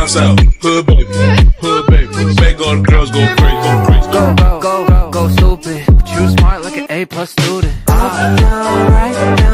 down south, hood baby, make all the girls go crazy, go crazy. Go stupid, but you smart like an A+ student. Up now, right now.